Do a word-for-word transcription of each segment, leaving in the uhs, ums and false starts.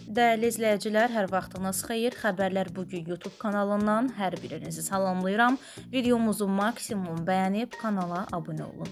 Dəyərli izləyicilər, hər vaxtınız xeyir. Xəbərlər bugün YouTube kanalından hər birinizi salamlayıram. Videomuzu maksimum bəyənib kanala abunə olun.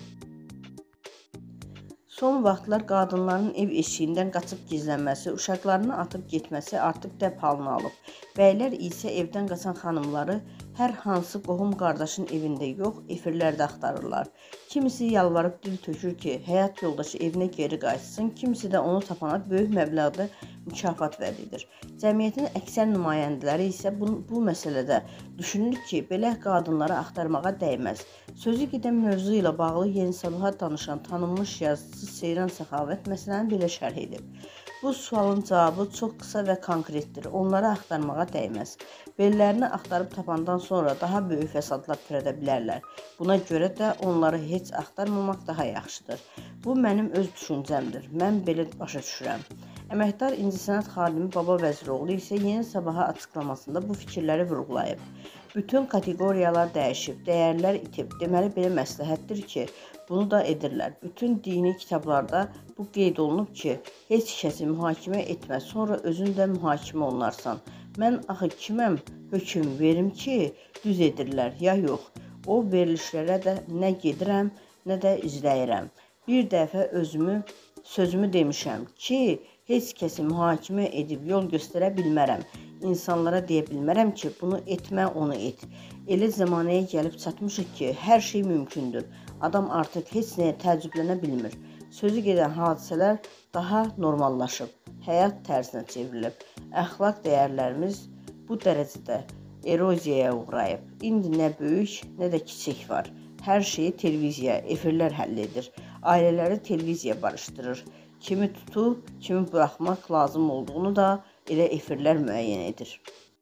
Son vaxtlar qadınların ev eşiyindən qaçıb gizlənməsi, uşaqlarını atıb getməsi artıq dəb halını alıb. Bəylər isə evdən qaçan xanımları hər hansı qohum qardaşın evində yox, efirlərdə axtarırlar. Kimisi yalvarıb dil tökür ki, həyat yoldaşı evinə geri qayıtsın, kimisi də onu tapana böyük məbləğdə mükafat vəd edir. Cəmiyyətin əksər nümayəndələri isə bu, bu məsələdə düşünür ki, belə qadınları axtarmağa dəyməz. Sözü gedən mövzu ilə bağlı Yeni Sabaha danışan tanınmış yazıcı Seyran Səxavət məsələni belə şərh edib. Bu sualın cavabı çox qısa və konkretdir. Onları axtarmağa dəyməz. Bellərini axtarıb tapandan sonra daha böyük fəsadlar törədə bilərlər. Buna görə də onları heç axtarmamaq daha yaxşıdır. Bu mənim öz düşüncəmdir. Mən belə başa düşürəm. Əməkdar İncəsənət xadimi Baba Vəziroğlu isə Yeni Sabaha açıqlamasında bu fikirləri vurğulayıb. Bütün kateqoriyalar dəyişib, dəyərlər itib. Deməli belə məsləhətdir ki, bunu da edirlər. Bütün dini kitablarda bu qeyd olunub ki, heç kəsi mühakimə etmə, sonra özün də mühakimə olunarsan. Mən axı kiməm, hökm verim ki, düz edirlər, ya yox. O verilişlərə də nə gedirəm, nə də izləyirəm. Bir dəfə özümü, sözümü demişəm ki, heç kəsi mühakimə edib yol göstərə bilmərəm. İnsanlara deyə bilmərəm ki, bunu etmə, onu et. Elə zamanəyə gəlib çatmışıq ki, hər şey mümkündür. Adam artıq heç nəyə təəccüblənə bilmir. Sözü gedən hadisələr daha normallaşıb, həyat tərzinə çevrilib. Əxlaq dəyərlərimiz bu dərəcədə eroziyaya uğrayıb. İndi nə böyük, nə də kiçik var. Hər şeyi televiziya, efirlər həll edir. Ailələri televiziya barışdırır. Kimi tutub, kimi buraxmaq lazım olduğunu da elə efirlər müəyyən edir.